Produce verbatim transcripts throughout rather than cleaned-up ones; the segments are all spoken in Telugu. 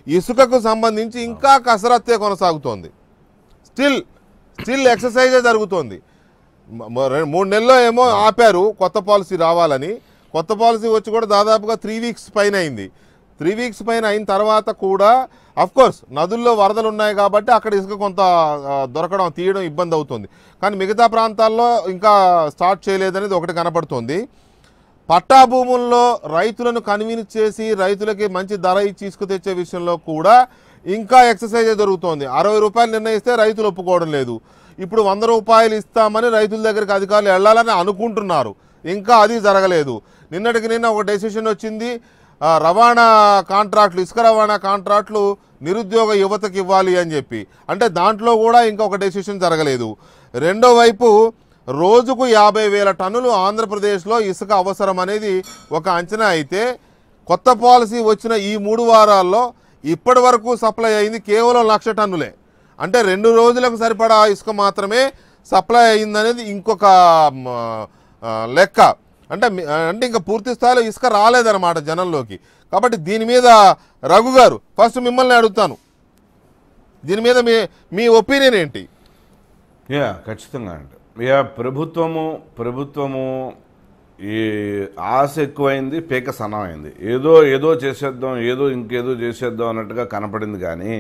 ఇసుకకు సంబంధించి ఇంకా కసరత్తే కొనసాగుతోంది. స్టిల్ స్టిల్ ఎక్సర్సైజే జరుగుతోంది. మూడు నెలల్లో ఏమో ఆపారు కొత్త పాలసీ రావాలని. కొత్త పాలసీ వచ్చి కూడా దాదాపుగా త్రీ వీక్స్ పైన అయింది. త్రీ వీక్స్ పైన అయిన తర్వాత కూడా అఫ్కోర్స్ నదుల్లో వరదలు ఉన్నాయి కాబట్టి అక్కడ ఇసుక కొంత దొరకడం తీయడం ఇబ్బంది అవుతుంది. కానీ మిగతా ప్రాంతాల్లో ఇంకా స్టార్ట్ చేయలేదనేది ఒకటి కనపడుతుంది. పట్టా భూముల్లో రైతులను కన్విన్స్ చేసి రైతులకి మంచి ధర ఇచ్చి ఇసుక తెచ్చే విషయంలో కూడా ఇంకా ఎక్సర్సైజ్ జరుగుతోంది. అరవై రూపాయలు నిర్ణయిస్తే రైతులు ఒప్పుకోవడం లేదు. ఇప్పుడు వంద రూపాయలు ఇస్తామని రైతుల దగ్గరికి అధికారులు వెళ్ళాలని అనుకుంటున్నారు. ఇంకా అది జరగలేదు. నిన్నటికి నిన్న ఒక డెసిషన్ వచ్చింది. రవాణా కాంట్రాక్టులు ఇసుక రవాణా కాంట్రాక్టులు నిరుద్యోగ యువతకి ఇవ్వాలి అని చెప్పి. అంటే దాంట్లో కూడా ఇంకా ఒక డెసిషన్ జరగలేదు. రెండో వైపు రోజుకు యాభై వేల టన్నులు ఆంధ్రప్రదేశ్లో ఇసుక అవసరం అనేది ఒక అంచనా అయితే కొత్త పాలసీ వచ్చిన ఈ మూడు వారాల్లో ఇప్పటి వరకు సప్లై అయింది కేవలం లక్ష టన్నులే. అంటే రెండు రోజులకు సరిపడా ఇసుక మాత్రమే సప్లై అయిందనేది ఇంకొక లెక్క. అంటే అంటే ఇంకా పూర్తి స్థాయిలో ఇసుక రాలేదన్నమాట జనంలోకి. కాబట్టి దీని మీద రఘు గారు ఫస్ట్ మిమ్మల్ని అడుగుతాను, దీని మీద మీ మీ ఒపీనియన్ ఏంటి? యా ఖచ్చితంగా అండి. యా ప్రభుత్వము ప్రభుత్వము ఈ ఆశ ఎక్కువైంది, పేక సన్నమైంది. ఏదో ఏదో చేసేద్దాం, ఏదో ఇంకేదో చేసేద్దాం అన్నట్టుగా కనపడింది. కానీ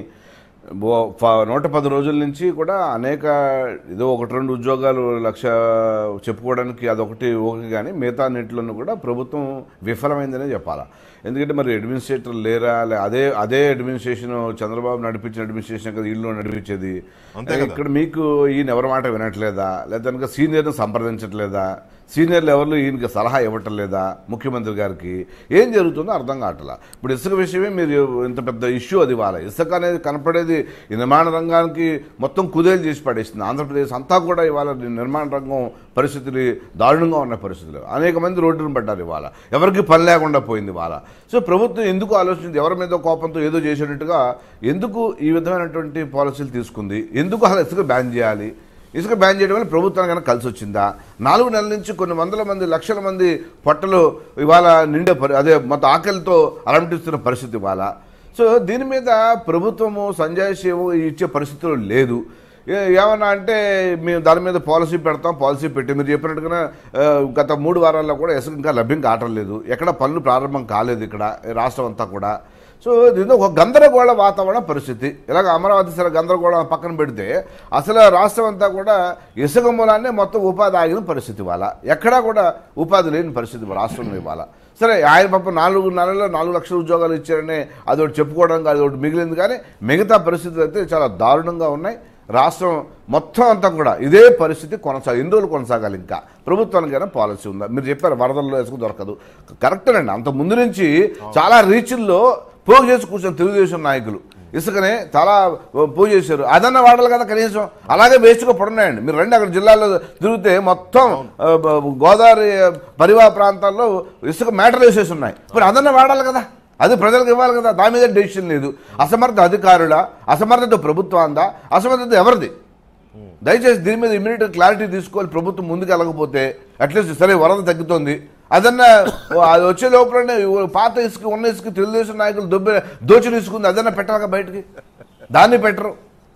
నూట పది రోజుల నుంచి కూడా అనేక ఏదో ఒకటి రెండు ఉద్యోగాలు లక్ష చెప్పుకోవడానికి అదొకటి ఓకే. కానీ మిగతా అన్నింటిలోనూ కూడా ప్రభుత్వం విఫలమైందనే చెప్పాలా. ఎందుకంటే మరి అడ్మినిస్ట్రేటర్ లేరా, అదే అదే అడ్మినిస్ట్రేషన్ చంద్రబాబు నడిపించిన అడ్మినిస్ట్రేషన్ కదా ఇల్లు నడిపించేది. ఇక్కడ మీకు ఈయన ఎవరి మాట వినట్లేదా, లేదా కనుక సీనియర్ని సంప్రదించట్లేదా, సీనియర్లు ఎవరు ఈయనకి సలహా ఇవ్వటం లేదా ముఖ్యమంత్రి గారికి? ఏం జరుగుతుందో అర్థం కావట్లా. ఇప్పుడు ఇసుక విషయమే మీరు ఇంత పెద్ద ఇష్యూ అది. వాళ్ళ ఇసుక అనేది కనపడేది ఈ నిర్మాణ రంగానికి మొత్తం కుదేలు చేసి పడేస్తుంది. ఆంధ్రప్రదేశ్ అంతా కూడా ఇవాళ నిర్మాణ రంగం పరిస్థితులు దారుణంగా ఉన్న పరిస్థితులు. అనేక మంది రోడ్డును పడ్డారు ఇవాళ, ఎవరికి పని లేకుండా పోయింది ఇవాళ. సో ప్రభుత్వం ఎందుకు ఆలోచించింది, ఎవరి మీద కోపంతో ఏదో చేసేటట్టుగా ఎందుకు ఈ విధమైనటువంటి పాలసీలు తీసుకుంది? ఎందుకు అసలు ఇసుక బ్యాన్ చేయాలి? ఇసుక బ్యాన్ చేయడం వల్ల ప్రభుత్వానికి కనుక కలిసి వచ్చిందా? నాలుగు నెలల నుంచి కొన్ని వందల మంది లక్షల మంది పొట్టలు ఇవాళ నిండే పరి అదే మొత్తం ఆకలితో అలమటిస్తున్న పరిస్థితి ఇవాళ. సో దీని మీద ప్రభుత్వము సంజాయిషి ఇచ్చే పరిస్థితులు లేదు. ఏమన్నా అంటే మేము దాని మీద పాలసీ పెడతాం, పాలసీ పెట్టి మీరు చెప్పినట్టుగా గత మూడు వారాల్లో కూడా ఇసుక ఇంకా లభ్యం కావటం లేదు. ఎక్కడ పనులు ప్రారంభం కాలేదు ఇక్కడ రాష్ట్రం అంతా కూడా. సో దీంతో ఒక గందరగోళ వాతావరణ పరిస్థితి. ఇలాగ అమరావతి సరే గందరగోళం పక్కన పెడితే అసలు రాష్ట్రం అంతా కూడా ఇసుక మూలాన్ని మొత్తం ఉపాధి ఆగిన పరిస్థితి ఇవాళ. ఎక్కడా కూడా ఉపాధి లేని పరిస్థితి రాష్ట్రంలో ఇవాళ. సరే ఆయన పాప నాలుగు నెలల్లో నాలుగు లక్షల ఉద్యోగాలు ఇచ్చారని అదొకటి చెప్పుకోవడం అది ఒకటి మిగిలింది. కానీ మిగతా పరిస్థితులు అయితే చాలా దారుణంగా ఉన్నాయి. రాష్ట్రం మొత్తం అంతా కూడా ఇదే పరిస్థితి కొనసాగి ఎన్ని రోజులు కొనసాగాలి? ఇంకా ప్రభుత్వానికైనా పాలసీ ఉందా? మీరు చెప్పారు వరదల్లో ఇసుక దొరకదు, కరెక్టేనండి. అంత ముందు నుంచి చాలా రీచుల్లో పోగు చేసి కూర్చొని తెలుగుదేశం నాయకులు ఇసుకనే చాలా పోగు చేశారు. అదన్నా వాడాలి కదా కనీసం. అలాగే వేస్ట్గా పడున్నాయండి. మీరు రండి అక్కడ జిల్లాలో తిరిగితే మొత్తం గోదావరి పరివాహ ప్రాంతాల్లో ఇసుక మేటలు వేసేసి ఉన్నాయి. మరి అదన్నా వాడాలి కదా, అది ప్రజలకు ఇవ్వాలి కదా. దాని మీద డెసిషన్ లేదు. అసమర్థ అధికారులా, అసమర్థత ప్రభుత్వాందా, అసమర్థత ఎవరిది? దయచేసి దీని మీద ఇమీడియట్ క్లారిటీ తీసుకోవాలి. ప్రభుత్వం ముందుకు వెళ్ళకపోతే అట్లీస్ట్ సరే వరద తగ్గుతుంది అదన్నా అది వచ్చే లోపలనే పాత ఇసుక ఉన్న ఇసుక తెలుగుదేశం నాయకులు దొబ్బి దోచులు ఇసుకుంది అదన్నా పెట్టాక బయటికి, దాన్ని పెట్టరు.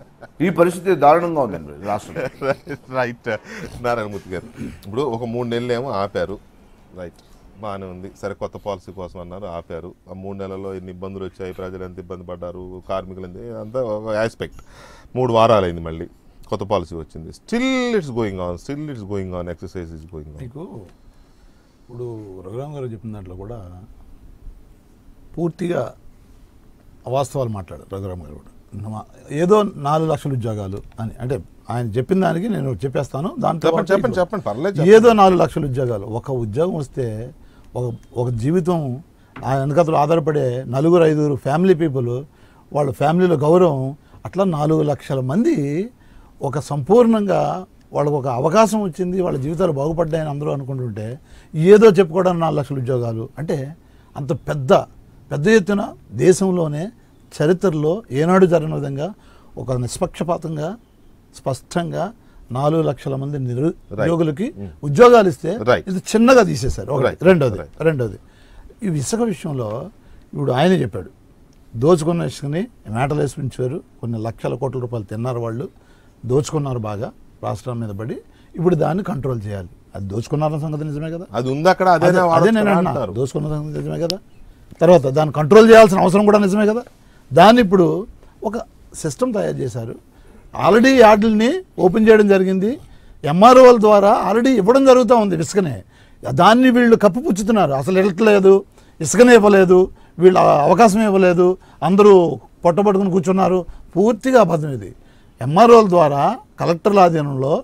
ఈ పరిస్థితి దారుణంగా ఉందండి రాష్ట్రం. రైట్ నారాయణమూర్తి గారు, ఇప్పుడు ఒక మూడు నెలలు ఏమో ఆపారు, రైట్ బాగానే ఉంది. సరే కొత్త పాలసీ కోసం అన్నారు, ఆపారు. ఆ మూడు నెలల్లో ఎన్ని ఇబ్బందులు వచ్చాయి, ప్రజలు ఎంత ఇబ్బంది పడ్డారు, కార్మికులు ఎంత, అంతా ఒక ఆస్పెక్ట్. మూడు వారాలు అయింది, మళ్ళీ కొత్త పాలసీ వచ్చింది. Still it's going on, still it's going on, exercise is going on. మీకు ఇప్పుడు రఘురామ్ గారు చెప్పిన దాంట్లో కూడా పూర్తిగా అవాస్తవాలు మాట్లాడారు రఘురామ్ గారు కూడా. ఏదో నాలుగు లక్షల ఉద్యోగాలు అని అంటే ఆయన చెప్పిన దానికి నేను చెప్పేస్తాను. దాంట్లో చెప్పండి చెప్పండి పర్లేదు. ఏదో నాలుగు లక్షల ఉద్యోగాలు, ఒక ఉద్యోగం వస్తే ఒక ఒక జీవితం ఆ వెనకతలు ఆధారపడే నలుగురు ఐదుగురు ఫ్యామిలీ పీపుల్, వాళ్ళ ఫ్యామిలీలో గౌరవం, అట్లా నాలుగు లక్షల మంది ఒక సంపూర్ణంగా వాళ్ళకు ఒక అవకాశం వచ్చింది, వాళ్ళ జీవితాలు బాగుపడ్డాయని అందరూ అనుకుంటుంటే ఏదో చెప్పుకోవడానికి నాలుగు లక్షల ఉద్యోగాలు అంటే అంత పెద్ద పెద్ద ఎత్తున దేశంలోనే చరిత్రలో ఏనాడు జరిగిన విధంగా ఒక నిష్పక్షపాతంగా స్పష్టంగా నాలుగు లక్షల మంది నిరుద్యోగులకి ఉద్యోగాలు ఇస్తే ఇది చిన్నగా తీసేశారు. ఒకటి. రెండోది రెండోది ఈ ఇసుక విషయంలో ఇప్పుడు ఆయనే చెప్పాడు, దోచుకున్న ఇసుకని మేటలు వేసి ఉంచారు, కొన్ని లక్షల కోట్ల రూపాయలు తిన్నారు వాళ్ళు, దోచుకున్నారు బాగా రాష్ట్రం మీద పడి. ఇప్పుడు దాన్ని కంట్రోల్ చేయాలి. అది దోచుకున్నారన్న సంగతి నిజమే కదా, అది ఉంది అక్కడ, అదే అదే అదే నేను వాడుతున్నారు అన్నా, అంటారు. దోచుకున్న సంగతి నిజమే కదా. తర్వాత దాన్ని కంట్రోల్ చేయాల్సిన అవసరం కూడా నిజమే కదా. దాన్ని ఇప్పుడు ఒక సిస్టమ్ తయారు చేశారు. ఆల్రెడీ యార్డుల్ని ఓపెన్ చేయడం జరిగింది, ఎంఆర్ఓల ద్వారా ఆల్రెడీ ఇవ్వడం జరుగుతూ ఉంది ఇసుకనే. దాన్ని వీళ్ళు కప్పిపుచ్చుతున్నారు. అసలు ఇవ్వట్లేదు, ఇసుకనే ఇవ్వలేదు, వీళ్ళు అవకాశం ఇవ్వలేదు, అందరూ పొట్టబట్టుకుని కూర్చున్నారు. పూర్తిగా అబద్ధం ఇది. ఎంఆర్ఓల ద్వారా కలెక్టర్ల ఆధీనంలో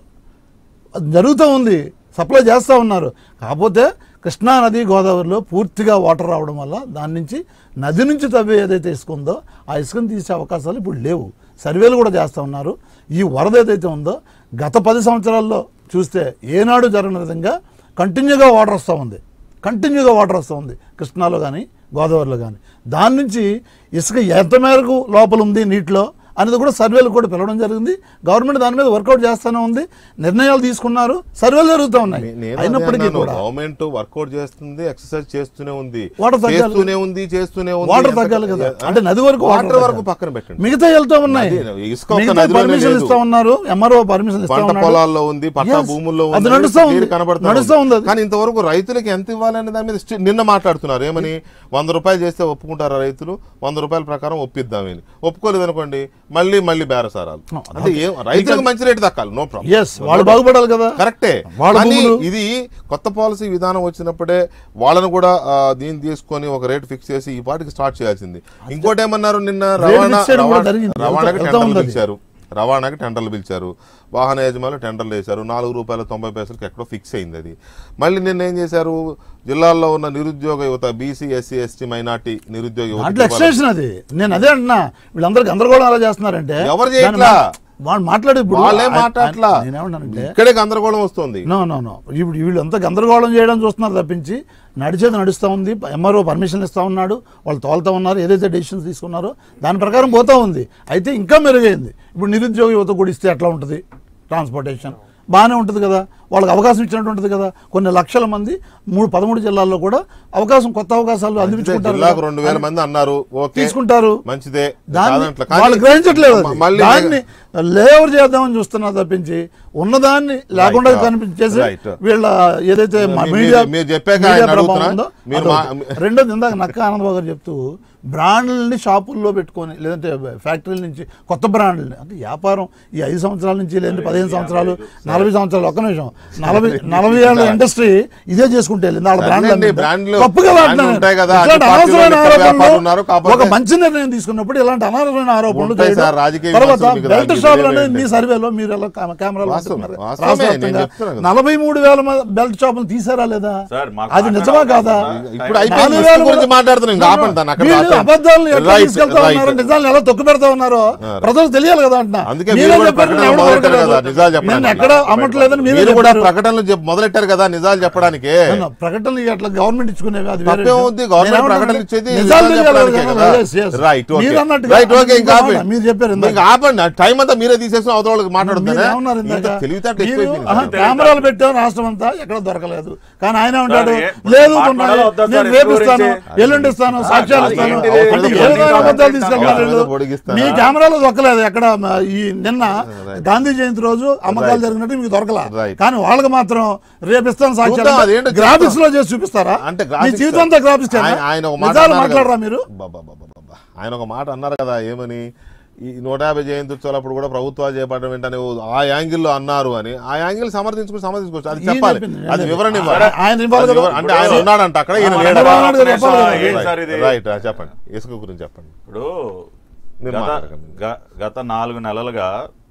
జరుగుతూ ఉంది, సప్లై చేస్తూ ఉన్నారు. కాకపోతే కృష్ణా నది గోదావరిలో పూర్తిగా వాటర్ రావడం వల్ల దాని నుంచి నది నుంచి తవ్వే ఏదైతే ఇసుక ఉందో ఆ ఇసుకను తీసే అవకాశాలు ఇప్పుడు లేవు. సర్వేలు కూడా చేస్తూ ఉన్నారు. ఈ వరద ఏదైతే ఉందో గత పది సంవత్సరాల్లో చూస్తే ఏనాడు జరగని విధంగా కంటిన్యూగా వాటర్ వస్తూ ఉంది, కంటిన్యూగా వాటర్ వస్తూ ఉంది కృష్ణాలో కానీ గోదావరిలో కానీ. దాని నుంచి ఇసుక ఎంత మేరకు లోపల ఉంది నీటిలో అనేది కూడా సర్వేలు కూడా పిలవడం జరిగింది. గవర్నమెంట్ దాని మీద వర్కౌట్ చేస్తూనే ఉంది, నిర్ణయాలు తీసుకున్నారు, సర్వేలు జరుగుతూ ఉన్నాయి. అయినప్పటికీ కూడా గవర్నమెంట్ వర్కౌట్ చేస్తుంది, ఎక్సర్సైజ్ చేస్తూనే ఉంది, వాటర్ తగ్గాలి. చేస్తూనే ఉంది చేస్తూనే ఉంది. వాటర్ తగ్గాలి కదా, అంటే నది వరకు వాటర్ వరకు పక్కన పెట్టండి, మిగతా వెళ్తూ ఉన్నాయి. నది- ఇసుక ఒక్క మిగతా నదిలోనే పర్మిషన్ లేదు. ఇస్తా ఉన్నారు, ఎంఆర్ఓ పర్మిషన్ ఇస్తా పంట ఉన్నారు. పొలాల్లో ఉంది, పట్టా Yes. భూముల్లో అది ఉంది, నడుస్తూ ఉంది, క్లియర్ కనబడుతూ నడుస్తూ ఉంది అది. కానీ ఇంతవరకు రైతులకు ఎంత ఇవ్వాలనే దాని మీద స్టి- నిన్న మాట్లాడుతున్నారు. ఏమని వంద రూపాయలు చేస్తే ఒప్పుకుంటారా రైతులు, వంద రూపాయల ప్రకారం ఒప్పిద్దామని. ఒప్పుకోలేదు అనుకోండి మళ్ళీ మళ్ళీ బేరసారాలు. అంటే ఏం రైతులకు మంచి రేటు దక్కాలి, నో ప్రాబ్లం. ఎస్, వాళ్ళు బాగుపడాలి కదా, కరెక్టే. వాళ్ళ కానీ భూములు. ఇది కొత్త పాలసీ విధానం వచ్చినప్పుడే వాళ్ళను కూడా ఆ, దీన్ని తీసుకొని ఒక రేట్ ఫిక్స్ చేసి ఈ పాటికి స్టార్ట్ చేయాల్సింది. ఇంకోటి ఏమన్నారు నిన్న రవాణా fix చేయడం కూడా రవాణా- జరిగింది. రవాణాకి వెళ్తా టెండర్లు ఉంది అది. పిలిచారు, రవాణాకి టెండర్లు పిలిచారు, వాహన యజమానులు టెండర్లు వేశారు, నాలుగు రూపాయల తొంభై పైసలకి ఎక్కడో ఫిక్స్ అయింది అది. మళ్ళీ నిన్న ఏం చేశారు, జిల్లాల్లో ఉన్న నిరుద్యోగ యువత, బీసీ ఎస్సీ ఎస్టీ మైనార్టీ నిరుద్యోగ దాంట్లో యువత ఎక్స్టెన్షన్ అది. నేను అదే అంటున్నా, వీళ్ళందరికీ గందరగోళం అలా చేస్తున్నారంటే ఎవరు చేయట్లా, వాళ్ళు మాట్లాడే ఇప్పుడు వాళ్ళే ఆయన- మాట్లాడట్లా, నేనేమంటానంటే ఇక్కడే గందరగోళం వస్తుంది. నో నో నో ఇప్పుడు వీళ్ళు అంతా గందరగోళం చేయడం చూస్తున్నారు తప్పించి నడిచేది నడుస్తూ ఉంది. ఎంఆర్ఓ పర్మిషన్ ఇస్తూ ఉన్నాడు, వాళ్ళు తోలుతూ ఉన్నారు, ఏదైతే డెసిషన్స్ తీసుకున్నారో దాని ప్రకారం పోతూ ఉంది. అయితే ఇంకా మెరుగైంది. ఇప్పుడు నిరుద్యోగ యువత కూడా ఇస్తే ఎట్లా ఉంటుంది, ట్రాన్స్పోర్టేషన్ బాగానే ఉంటుంది కదా, వాళ్ళకి అవకాశం ఇచ్చినట్టు ఉంటుంది కదా. కొన్ని లక్షల మంది మూడు పదమూడు జిల్లాల్లో కూడా అవకాశం, కొత్త అవకాశాలు అందించుకుంటారు, జిల్లాకు రెండు వేల మంది అన్నారు, ఓకే తీసుకుంటారు. మంచిదే, దాన్ని కాదంట్లా. కానీ వాళ్ళు గ్రహించట్లేదు అది. మళ్ళీ దాన్ని లేవర్ చేద్దామని చూస్తున్నారు తప్పించి ఉన్నదాన్ని లేకుండా Right. కనిపించేసి Right. వీళ్ళ ఏదైతే మా మీ- మీడియా మీరు చెప్పాక మీడియా ఆయన ప్రభావం అడుగుతున్నా, ఉందో మీరు అదొకటి. మా- రెండోది ఇందాక నక్క ఆనందబాబు గారు చెప్తూ బ్రాండ్లని షాపుల్లో పెట్టుకొని లేదంటే ఫ్యాక్టరీల నుంచి కొత్త బ్రాండ్లని అంటే వ్యాపారం ఈ ఐదు సంవత్సరాల నుంచి లేదంటే పదిహేను సంవత్సరాలు నలభై సంవత్సరాలు ఒక్క నిమిషం నలభై నలభై ఏళ్ళ ఇండస్ట్రీ ఇదే చేసుకుంటే వెళ్ళింది. వాళ్ళ బ్రాండ్లు సర్లేండి, అమ్మితే. బ్రాండ్లు తప్పుగా బ్రాండ్లు వాడుతున్నారు. ఉంటాయి కదా, ఇట్లాంటి అన్ని పార్టీలు అనవసరమైన లెక్క వ్యాపారులు ఉన్నారు, ఆరోపణలు, కాకపోతే- ఒక మంచి నిర్ణయం తీసుకున్నప్పుడు ఇలాంటి అనవసరమైన ఆరోపణలు ఉంటాయి చేయడం. సార్, రాజకీయ తర్వాత విమర్శలు మీకు బెల్ట్ దానికి షాపులు వేరే అనేది మీ ఏంటి? సర్వేలో మీరు ఎలా కా- కెమెరాలు వాస్తవం, పెట్టుకున్నారు? వాస్తవమే, రాష్ట్ర నేను వ్యాప్తంగా చెప్తున్నాను కదా. నలభై మూడు వేల మ- బెల్ట్ షాపులు తీసారా లేదా, సార్, మాకు అది నిజమా కాదా? ఇప్పుడు అయిపోయింది, నాలుగు ఇసుక వేల గురించి కూడా- మాట్లాడుతున్నాం, ఇంకా ఆపండి దాన్ని, అక్కడ వీళ్ళు ఆపండి. అబద్ధాలను ఎట్లా Right, తీసుకెళ్తా right. ఉన్నారు, నిజాలను ఎలా తొక్కు పెడతా ఉన్నారో ప్రజలకు తెలియాలి కదా అంటున్నా. అందుకే మీరే మీరు కూడా చెప్పారు, ప్రకటనలు ఎవడో మొదలెట్టారు ఒకడు కదా, కాదు. నిజాలు చెప్పడానికి. నేను ఎక్కడ అమ్మట్లేదని మీరే మీరు కూడా చెప్పారు. ప్రకటనలు చెప్- మొదలెట్టారు కదా నిజాలు చెప్పడానికి. అవును, ప్రకటనలు అట్లా గవర్నమెంట్ ఇచ్చుకునేవి అది వేరే తప్పే విషయం. ఉంది, గవర్నమెంట్ నేను ప్రకటనలు ఏమంటున్నా, ఇచ్చేది నిజాలు నిజాలు తెలియాలి చెప్పడానికే కదా. కదా. Yes, yes. Right, okay. మీరు అన్నట్టుగా Right, okay, ఇంకా ఇంకో మాట, ఆపండి. మీరు చెప్పారు ఇందాక. ఇంకా ఆపండి, టైం అంతా మీరే తీసేసిన అవతల వాళ్ళకి మీరు మాట్లాడుతున్నారు. ఏమన్నారు ఇందాక? తెలివితేటలు మీరు, ఎక్కువైపోయింది ఆహా, సార్. కెమెరాలు పెట్టాం రాష్ట్రం అంతా ఎక్కడ దొరకలేదు, కానీ ఆయన ఉంటాడు ఏ- లేదు మాట్లాడాలా వద్దా నేను సార్? రేపు ఎవరి ఇస్తాను, గురించి? ఎల్లుండి ఇస్తాను, సాక్ష్యాలు అది ఇస్తాను ఏంటిది? అంటే అది ఏ విధంగా పొడిగిస్తాను. అబద్ధాలు తీసుకెళ్తారు అది వీళ్ళు? పొడిగిస్తాను. మీ కెమెరాలో దొరకలేదు ఎక్కడ మ- ఈ నిన్న గాంధీ జయంతి రోజు అమ్మకాలు జరిగినట్టు మీకు దొరకలా, Right. కానీ వాళ్ళకి మాత్రం రేపు ఇస్తాను చూద్దాం, సాక్ష్యాలు అదేంటో గ్రాఫిక్స్ లో చేసి చూపిస్తారా? అంటే మీ graphics జీవితం అంతా గ్రాఫిక్స్ ఆయన- ఆయన ఒక మాట నిజాలు అన్నారు మాట్లాడరా కదా. మీరు? అబ్బబ్బబ్బబ్బబ్బ. ఆయన ఒక మాట అన్నారు కదా, ఏమని ఈ నూట యాభై జయంతి ఉత్సవాలప్పుడు కూడా ప్రభుత్వాలు చేపట్టడం ఏంటనే ఆ యాంగిల్లో అన్నారు అని. ఆ యాంగిల్ సమర్థించుకుని సమర్థించుకోవచ్చు, అది ఈయన చెప్పాలి, చెప్పింది. అది అదే. వివరణ ఆయన- ఇవ్వాలి. ఆయన ఇవ్వాలి అది కదా. వివరణ- అంటే ఆయన ఉన్నాడంట అక్కడ, ఈయన ఆయన లేడా? ఉన్నాడు కదా, చెప్పాలి కదా. ఏం సార్ ఇది? రైట్, చెప్పండి, ఇసుక గురించి చెప్పండి. ఇప్పుడు మీరు గత మాట్లాడకండి. గ- గత నాలుగు నెలలుగా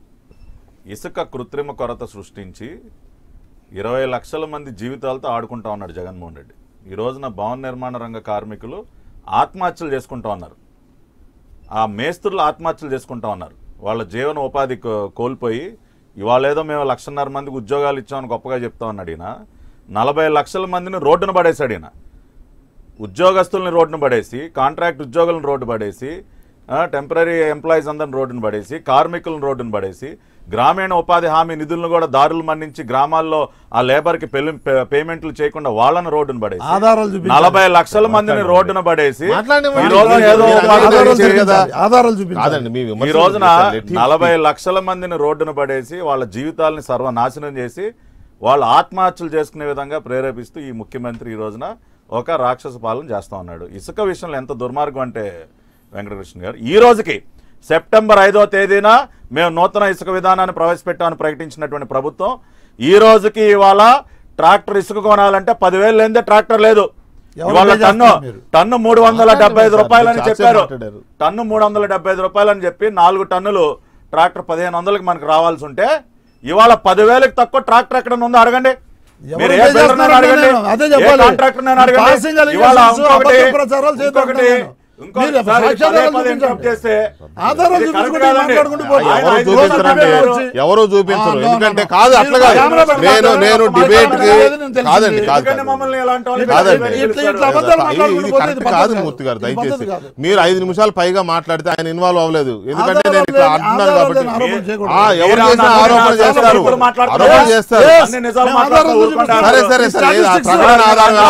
ఇసుక కృత్రిమ కొరత సృష్టించి ఇరవై లక్షల మంది జీవితాలతో ఆడుకుంటా ఉన్నాడు జగన్మోహన్ రెడ్డి. ఈ రోజున భవన నిర్మాణ రంగ కార్మికులు ఆత్మహత్యలు చేసుకుంటా ఉన్నారు, ఆ మేస్త్రులు ఆత్మహత్యలు చేసుకుంటా ఉన్నారు. వాళ్ళ జీవన ఉపాధి కో- కోల్పోయి ఇవాళ ఏదో మేము లక్షన్నర మందికి ఉద్యోగాలు ఇచ్చామని గొప్పగా చెప్తా ఉన్నాడు ఈయన. నలభై లక్షల మందిని రోడ్డున పడేశాడు ఈయన. ఉద్యోగస్తుల్ని రోడ్డున పడేసి, కాంట్రాక్ట్ ఉద్యోగులను రోడ్డు పడేసి, టెంపరీ ఎంప్లాయీస్ అందరిని రోడ్డును పడేసి, కార్మికులను రోడ్డును పడేసి, గ్రామీణ ఉపాధి హామీ నిధులను కూడా దారులు మన్నించి గ్రామాల్లో ఆ లేబర్కి పెళ్లి పేమెంట్లు చేయకుండా వాళ్ళని రోడ్డును పడేసి, ఆధారాలు చూపించాలి. నలభై లక్షల మందిని రోడ్డున పడేసి మాట్లాడండి. ఈ రోజున ఏదో మీరు ఒక ఆధారాలు ఆధారం కదా. ఆధారాలు చూపించాలి. కాదండి, మీ ఈ విమర్శలు రోజున చేశారు. Let him నలభై speak. లక్షల మందిని రోడ్డున పడేసి వాళ్ళ జీవితాలని సర్వనాశనం చేసి వాళ్ళు ఆత్మహత్యలు చేసుకునే విధంగా ప్రేరేపిస్తూ ఈ ముఖ్యమంత్రి ఈ రోజున ఒక రాక్షస పాలన చేస్తా ఉన్నాడు. ఇసుక విషయంలో ఎంత దుర్మార్గం అంటే వెంకటకృష్ణ గారు, ఈ రోజుకి సెప్టెంబర్ ఐదో తేదీన మేము నూతన ఇసుక విధానాన్ని ప్రవేశపెట్టామని ప్రకటించినటువంటి ప్రభుత్వం ఈ రోజుకి ఇవాళ ట్రాక్టర్ ఇసుక కొనాలంటే పదివేలు లేదే ట్రాక్టర్ లేదు. ఇవాళ టన్ను టన్ను మూడు వందల డెబ్బై ఐదు రూపాయలని చెప్పారు. టన్ను మూడు వందల డెబ్బై ఐదు రూపాయలని చెప్పి నాలుగు టన్నులు ట్రాక్టర్ పదిహేను వందలకి మనకు రావాల్సి ఉంటే ఇవాళ పదివేలకు తక్కువ ట్రాక్టర్ ఎక్కడ ఉందో అడగండి. మీరు ఏ బిల్డర్ని అడగండి, ఏ కాంట్రాక్టర్ని అడగండి. ఇవాళ ఇంకొకటి ఇంకొకటి ఇంకొకటి సార్, పదే పదే ఇంటరప్ట్ చేస్తే ఎవరు చూపించరండి, ఎవరు చూపించరు. ఎందుకంటే కాదు, అట్లా కాదు. నేను నేను డిబేట్ కి కాదండి, కాదు కాదండి, ఇది కరెక్ట్ కాదు మూర్తి గారు. దయచేసి మీరు ఐదు నిమిషాలు పైగా మాట్లాడితే ఆయన ఇన్వాల్వ్ అవ్వలేదు. ఎందుకంటే నేను ఇక్కడ అంటున్నాను కాబట్టి. ఎవరు చేసిన ఆరోపణ చేస్తారు, ఆరోపణ చేస్తారు. సరే సరే సరే ప్రకటన ఆధారంగా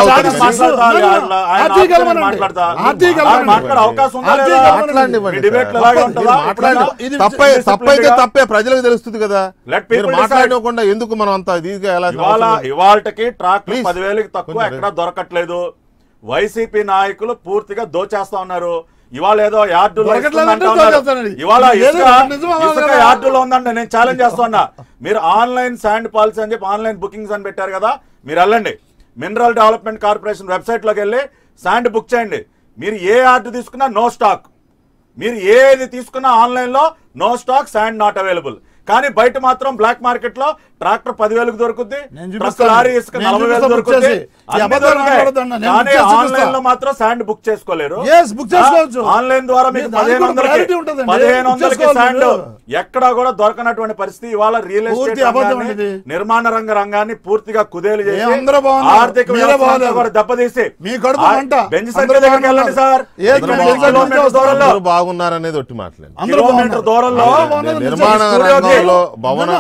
తప్పే తప్పైతే తప్పే ప్రజలకు తెలుస్తుంది కదా. మీరు మాట్లాడకుండా ఎందుకు మనం అంత ఇవాళకి ట్రాక్టర్ పదివేలకి తక్కువ ఎక్కడా దొరకట్లేదు. వైసీపీ నాయకులు పూర్తిగా దోచేస్తా ఉన్నారు. ఇవాళ ఏదో యార్డులో ఇవాళ ఇసుక యార్డులో ఉందండి. నేను ఛాలెంజ్ చేస్తున్నా, మీరు ఆన్లైన్ శాండ్ పాలసీ అని చెప్పి ఆన్లైన్ బుకింగ్స్ అని పెట్టారు కదా, మీరు వెళ్ళండి మినరల్ డెవలప్మెంట్ కార్పొరేషన్ వెబ్సైట్ లోకి వెళ్ళి శాండ్ బుక్ చేయండి. మీరు ఏ యార్డు తీసుకున్నా నో స్టాక్, మీరు ఏది తీసుకున్నా ఆన్లైన్ లో no stock, sand not available. కానీ బయట మాత్రం బ్లాక్ మార్కెట్ లో ట్రాక్టర్ పదివేలకు దొరుకుద్ది, లారీ ఇసుక నలభై వేలు దొరుకుతుంది. కానీ ఆన్లైన్ లో మాత్రం శాండ్ బుక్ చేసుకోలేరు. ఆన్లైన్ ద్వారా మీకు పదిహేను వందలకి పదిహేను వందలకి శాండ్ ఎక్కడా కూడా దొరకనటువంటి పరిస్థితి. ఇవాళ రియల్ ఎస్టేట్ నిర్మాణ రంగ రంగాన్ని పూర్తిగా కుదేలు చేసి ఆర్థిక వ్యవస్థ కూడా దెబ్బతీసి బెంచ్ సర్కిల్ దగ్గరికి వెళ్ళండి సార్. కిలోమీటర్ దూరంలో బాగున్నారనేది ఒట్టి మాట్లాడండి. కిలోమీటర్ దూరంలో నిర్మాణ రంగంలో భవన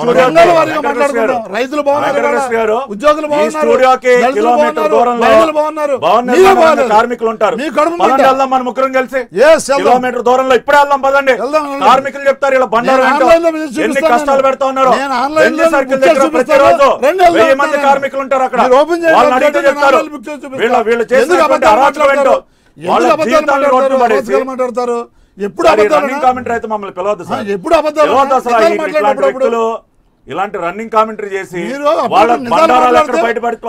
రైతులు స్టూడియోకి కిలోమీటర్ దూరంలో కార్మికులు ఉంటారు. వెళ్దాం మన ముగ్గురం కలిసి కిలోమీటర్ దూరంలో ఇప్పుడే వెళ్దాం పదండి. కార్మికులు చెప్తారు ఇలా బండారు ఎన్ని కష్టాలు పెడతా ఉన్నారు. సర్కిల్ దగ్గర ప్రతిరోజు వెయ్యి మంది కార్మికులు ఉంటారు అక్కడ. వాళ్ళని అడిగితే చెప్తారు వీళ్ళ వీళ్ళు చేసినటువంటి అరాచకం ఏంటో. వాళ్ళ జీవితాలను రోడ్డు పడేసి మాట్లాడతారు. ఎప్పుడు రన్నింగ్ కామెంటరీ అయితే మమ్మల్ని పిలవద్దు సార్. ఎప్పుడు వ్యక్తులు ఇలాంటి రన్నింగ్ కామెంటరీ చేసి వాళ్ళ బండారాలు ఎక్కడ బయటపడి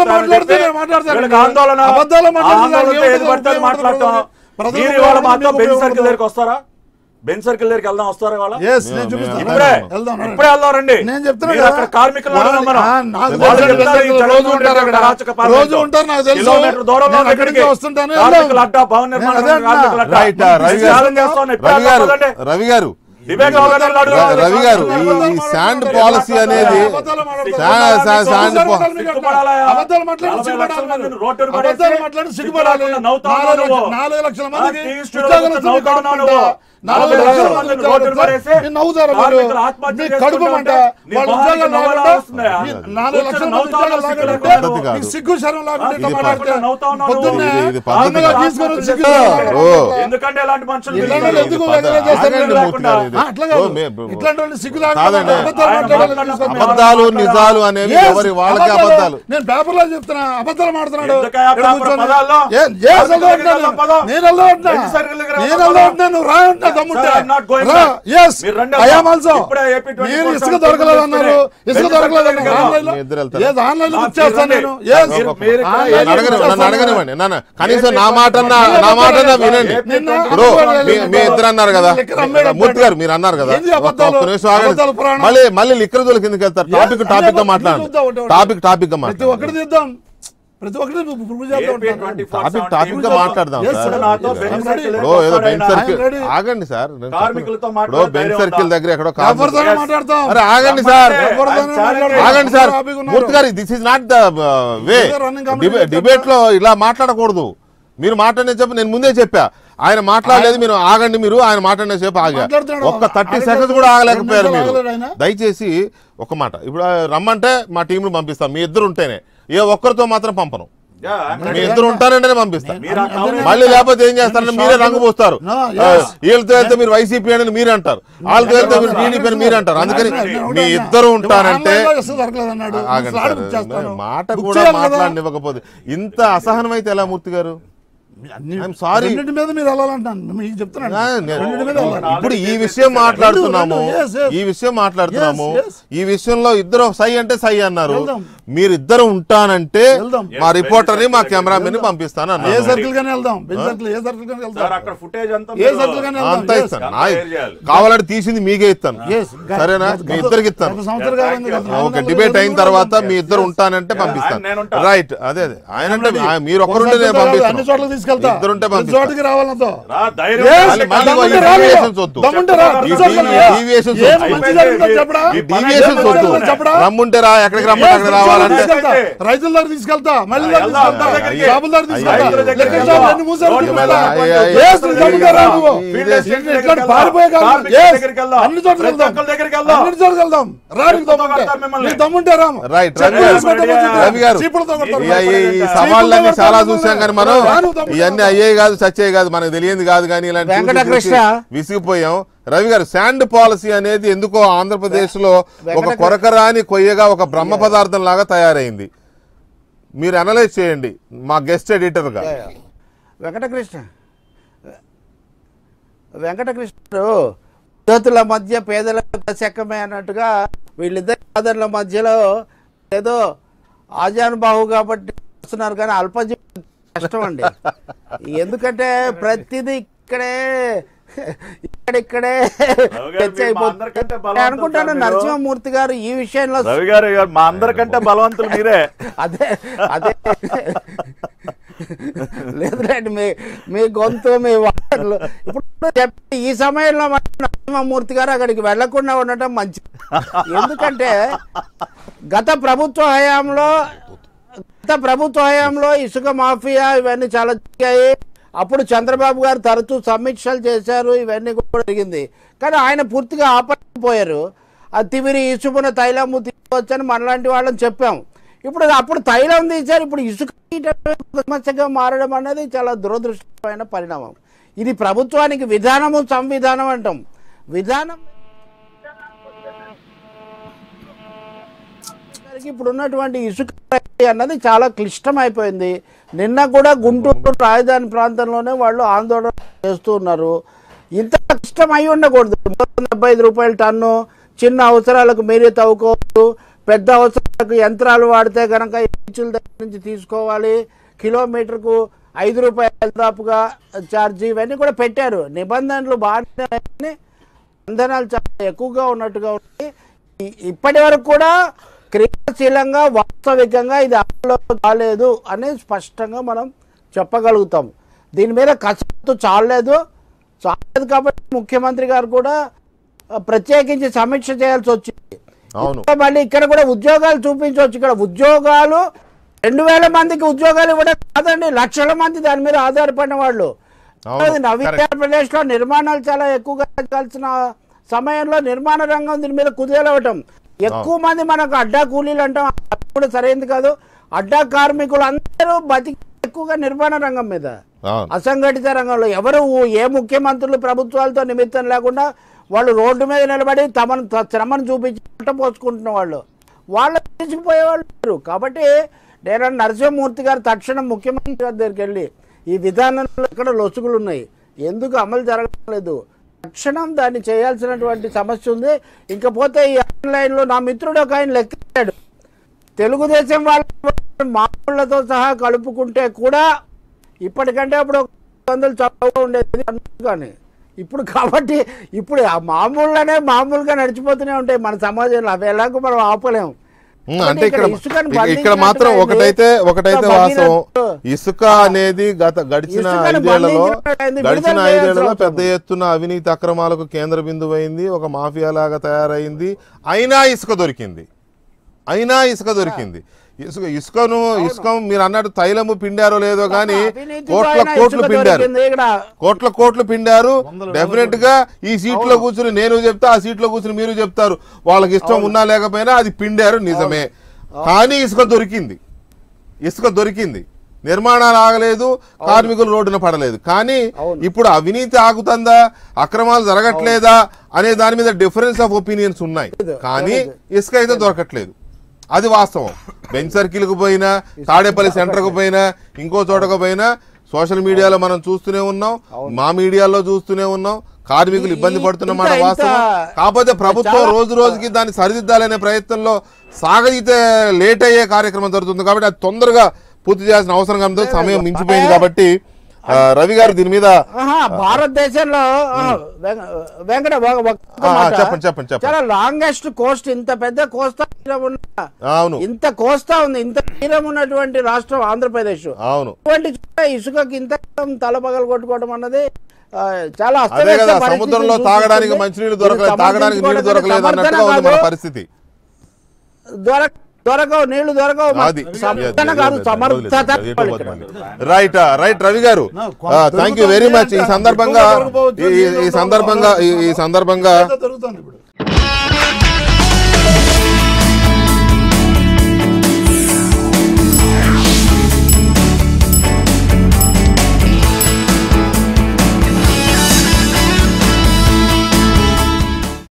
ఆందోళన ఏది పడితే మాట్లాడతాం. మీరు ఇవాళ మాతో బెంచ్ సర్కిల్ దగ్గరికి వస్తారా? బెంచ్ సర్కిల్ దగ్గరికి వెళ్దాం, వస్తారా? ఇవాళ ఇప్పుడే ఇప్పుడే వెళ్దాం రండి. నేను చెప్తున్నా అక్కడ కార్మికులు కిలోమీటర్ దూరంలో అడ్డా భవన నిర్మాణ రవి గారు రవి గారు ఈ శాండ్ పాలసీ అనేది శాండ్ నాలుగు లక్షల సిగ్గు శరం ఎందుకంటే ఎలాంటి మనుషులు అబద్ధాలు నిజాలు అనేవి ఎవరి వాళ్ళకి అబద్ధాలు. నేను పేపర్లో చెప్తున్నా, అబద్ధాలు మాడుతున్నాడు. ఇసుక దొరకలేదు అన్నారు, ఇసుక దొరకలేదు నన్ను అడగనివ్వండి. నాన్న కనీసం నా మాట నా మాట వినండి. ఇప్పుడు మీ ఇద్దరు అన్నారు కదా, మూర్తి గారు మీరు అన్నారు కదా, మళ్ళీ మళ్ళీ లిక్కర్ జోలి కిందకి వెళ్తారు. టాపిక్ టాపిక్ గా మాట్లాడండి, టాపిక్ టాపిక్ గా మాట్లాడండి. ఒకటి తీద్దాం, ప్రతి ఒక్కటి టాపిక్ టాపిక్ గా మాట్లాడదాం సార్. ఏదో బెంచ్ సర్కిల్ ఆగండి సార్. ఇప్పుడు బెంచ్ సర్కిల్ దగ్గర ఎక్కడో అరే ఆగండి సార్, ఆగండి సార్. మూర్తి గారు this is not the way. Debate లో ఇలా మాట్లాడకూడదు. మీరు మాట్లాడిన చెప్పు, నేను ముందే చెప్పా ఆయన మాట్లాడలేదు, మీరు ఆగండి, మీరు ఆయన మాట్లాడిన చెప్పు ఆగా, ఒక్క థర్టీ సెకండ్స్ కూడా ఆగలేకపోయారు మీరు. దయచేసి ఒక మాట, ఇప్పుడు రమ్మంటే మా టీంను పంపిస్తాం, మీ ఇద్దరు ఉంటేనే, ఏ ఒక్కరితో మాత్రం పంపను, మీ ఇద్దరు ఉంటారంటేనే పంపిస్తా. మళ్ళీ లేకపోతే ఏం చేస్తారంటే మీరే రంగు పోస్తారు, వీళ్ళతో వెళ్తే మీరు వైసీపీ అని మీరు అంటారు, వాళ్ళతో వెళ్తే మీరు టీడీపీ అని మీరు అంటారు. అందుకని మీ ఇద్దరు ఉంటారంటే మాట కూడా మాట్లాడనివ్వకపోతే ఇంత అసహనం అయితే ఎలా మూర్తి గారు? సారీ, ఇప్పుడు ఈ విషయం మాట్లాడుతున్నాము, ఈ విషయం మాట్లాడుతున్నాము ఈ విషయంలో ఇద్దరు సై అంటే సై అన్నారు, మీరు ఇద్దరు ఉంటానంటే మా రిపోర్టర్ ని మా కెమెరామెన్ ని పంపిస్తాను అన్నారు. అంతా ఇస్తాను, కావాలంటే తీసింది మీకే ఇస్తాను, సరేనా? మీ ఇద్దరికి ఇస్తాను. ఓకే, డిబేట్ అయిన తర్వాత మీ ఇద్దరు ఉంటానంటే పంపిస్తాను. రైట్, అదే అదే ఆయన అంటే మీరు ఒక్కరుంటే నేను పంపిస్తాను, ఇద్దరుంటే పంపిస్తాను. రమ్ముంటే రా, ఎక్కడికి రమ్మంటే అక్కడ రావాలంటే రైతుల దగ్గర తీసుకెళ్తా, మళ్ళీ సవాళ్ళన్నీ చాలా చూసాం కానీ మనం ఇవన్నీ అయ్యే కాదు, చచ్చేవి కాదు, మనకు తెలియదు కాదు, కానీ ఇలాంటి విసిగిపోయాం. రవి గారు, శాండ్ పాలసీ అనేది ఎందుకో ఆంధ్రప్రదేశ్ లో ఒక కొరకరాని కొయ్యగా ఒక బ్రహ్మ పదార్థం లాగా తయారైంది. మీరు అనలైజ్ చేయండి మా గెస్ట్ ఎడిటర్ గా. వెంకటకృష్ణ వెంకటకృష్ణ విద్యార్థుల మధ్య పేదల శకమే అన్నట్టుగా వీళ్ళిద్దరి సోదరుల మధ్యలో ఏదో ఆజానుబాహు కాబట్టి వస్తున్నారు, కానీ అల్పజీవి కష్టం అండి. ఎందుకంటే ప్రతిదీ ఇక్కడే ఇక్కడిక్కడే అనుకుంటాను. నరసింహమూర్తి గారు ఈ విషయంలో రవి గారు మా అందరికంటే బలవంతులు మీరే. అదే అదే లేదులేండి, మీ మీ గొంతు మీ వాటర్లు ఇప్పుడు చెప్పి ఈ సమయంలో నరసింహమూర్తి గారు అక్కడికి వెళ్లకుండా ఉండటం మంచిది. ఎందుకంటే గత ప్రభుత్వ హయాంలో గత ప్రభుత్వ హయాంలో ఇసుక మాఫియా ఇవన్నీ చాలా జరిగాయి. అప్పుడు చంద్రబాబు గారు తరచూ సమీక్షలు చేశారు, ఇవన్నీ కూడా జరిగింది. కానీ ఆయన పూర్తిగా ఆపలేకపోయారు. ఆ తిమిరి ఇసుకున్న తైలము తీసుకోవచ్చని మనలాంటి వాళ్ళని చెప్పాం. ఇప్పుడు అప్పుడు తైలం తీశారు, ఇప్పుడు ఇసుక సమస్యగా మారడం అనేది చాలా దురదృష్టమైన పరిణామం. ఇది ప్రభుత్వానికి విధానము సంవిధానం అంటాం. విధానం ఇప్పుడు ఉన్నటువంటి ఇసుక అన్నది చాలా క్లిష్టమైపోయింది. నిన్న కూడా గుంటూరు రాజధాని ప్రాంతంలోనే వాళ్ళు ఆందోళన చేస్తూ ఉన్నారు. ఇంత కష్టం అయి ఉండకూడదు. డెబ్బై ఐదు రూపాయల టన్ను, చిన్న అవసరాలకు మీరే తవ్వుకోవచ్చు, పెద్ద అవసరాలకు యంత్రాలు వాడితే కనుక ఇంచుల దగ్గర నుంచి తీసుకోవాలి, కిలోమీటర్కు ఐదు రూపాయల దాపుగా ఛార్జీ, ఇవన్నీ కూడా పెట్టారు. నిబంధనలు బాగానే, ఇంధనాలు చాలా ఎక్కువగా ఉన్నట్టుగా ఉన్నాయి. ఇప్పటి వరకు కూడా క్రియాశీలంగా వాస్తవికంగా ఇది అమలు కాలేదు అని స్పష్టంగా మనం చెప్పగలుగుతాం. దీని మీద కసరత్తు చాలలేదు చాలేదు కాబట్టి ముఖ్యమంత్రి గారు కూడా ప్రత్యేకించి సమీక్ష చేయాల్సి వచ్చింది. మళ్ళీ ఇక్కడ కూడా ఉద్యోగాలు చూపించవచ్చు. ఇక్కడ ఉద్యోగాలు రెండు వేల మందికి ఉద్యోగాలు ఇవ్వడం కాదండి, లక్షల మంది దాని మీద ఆధారపడిన వాళ్ళు. నవీఆంధ్రప్రదేశ్ లో నిర్మాణాలు చాలా ఎక్కువగా జరగాల్సిన సమయంలో నిర్మాణ రంగం దీని మీద కుదేలవటం, ఎక్కువ మంది మనకు అడ్డా కూలీలు అంటాం, అది కూడా సరైనది కాదు. అడ్డా కార్మికులు అందరూ బతికి ఎక్కువగా నిర్మాణ రంగం మీద, అసంఘటిత రంగంలో ఎవరు ఏ ముఖ్యమంత్రులు ప్రభుత్వాలతో నిమిత్తం లేకుండా వాళ్ళు రోడ్డు మీద నిలబడి తమను శ్రమను చూపించి పంట పోసుకుంటున్న వాళ్ళు వాళ్ళు తీసుకుపోయేవాళ్ళు. కాబట్టి నేను నరసింహమూర్తి గారు తక్షణం ముఖ్యమంత్రి గారి దగ్గరికి వెళ్ళి ఈ విధానంలో ఇక్కడ లొసుగులు ఉన్నాయి, ఎందుకు అమలు జరగలేదు, తక్షణం దాన్ని చేయాల్సినటువంటి సమస్య ఉంది. ఇంకపోతే ఈ ఆన్లైన్లో నా మిత్రుడు ఒక ఆయన లెక్కాడు, తెలుగుదేశం వాళ్ళ మామూళ్ళతో సహా కలుపుకుంటే కూడా ఇప్పటికంటే అప్పుడు వందలు చదువు ఉండేది కానీ ఇప్పుడు కాబట్టి ఇప్పుడు ఆ మామూలుగానే మామూలుగా నడిచిపోతూనే ఉంటాయి మన సమాజంలో, అవి ఎలాగో మనం ఆపలేము. అంటే ఇక్కడ ఇక్కడ మాత్రం ఒకటైతే ఒకటైతే వాస్తవం, ఇసుక అనేది గత గడిచిన ఐదేళ్లలో గడిచిన ఐదేళ్లలో పెద్ద ఎత్తున అవినీతి అక్రమాలకు కేంద్ర బిందువు అయింది, ఒక మాఫియా లాగా తయారైంది. అయినా ఇసుక దొరికింది, అయినా ఇసుక దొరికింది. ఇసుక ఇసుకను ఇసుక మీరు అన్నట్టు తైలము పిండారో లేదో కానీ అవినీతితో కోట్ల అయినా కోట్లు ఇసుక పిండారు, దొరికింది ఇక్కడ. కోట్ల కోట్లు పిండారు. డెఫినెట్ గా ఈ సీట్ లో కూర్చుని నేను చెప్తా, ఆ సీట్ లో కూర్చుని మీరు చెప్తారు, వాళ్ళకి ఇష్టం ఉన్నా లేకపోయినా అది పిండారు నిజమే. కానీ ఇసుక దొరికింది, ఇసుక దొరికింది, నిర్మాణాలు ఆగలేదు, కార్మికులు రోడ్డున పడలేదు. కానీ ఇప్పుడు అవినీతి ఆగుతుందా, అక్రమాలు జరగట్లేదా అనే దాని మీద డిఫరెన్స్ ఆఫ్ ఒపీనియన్స్ ఉన్నాయి. కానీ ఇసుక అయితే దొరకట్లేదు, అది వాస్తవం. బెంచ్ సర్కిల్కు పోయినా, తాడేపల్లి సెంటర్కు పోయినా, ఇంకో చోటకు పోయినా సోషల్ మీడియాలో మనం చూస్తూనే ఉన్నాం, మా మీడియాలో చూస్తూనే ఉన్నాం. కార్మికులు ఇబ్బంది పడుతున్నమాట వాస్తవం. కాకపోతే ప్రభుత్వం రోజు రోజుకి దాన్ని సరిదిద్దాలనే ప్రయత్నంలో సాగదీతే లేట్ అయ్యే కార్యక్రమం జరుగుతుంది. కాబట్టి అది తొందరగా పూర్తి చేయాల్సిన అవసరం కనుక సమయం మించిపోయింది. కాబట్టి రవి గారు దీని మీద భారతదేశంలో వెంకట చెప్పండి చెప్పండి చెప్పండి చాలా లాంగెస్ట్ కోస్ట్, ఇంత పెద్ద కోస్తా ఉన్న అవును ఇంత కోస్తా ఉంది, ఇంత తీరం ఉన్నటువంటి రాష్ట్రం ఆంధ్రప్రదేశ్. అవును ఇటువంటి ఇసుకకి ఇంత తల పగలు కొట్టుకోవడం అన్నది చాలా అదే కదా, సముద్రంలో తాగడానికి మంచినీళ్ళు దొరకలేదు, తాగడానికి నీళ్లు దొరకలేదు అన్నట్టుగా ఉంది మన పరిస్థితి. దొరక దొరకవు నీళ్లు దొరకవు, కాదు సమర్థత. రైట్ రైట్ రవి గారు, థ్యాంక్ యూ వెరీ మచ్. ఈ సందర్భంగా ఈ సందర్భంగా ఈ సందర్భంగా దొరుకుతుంది ఇప్పుడు.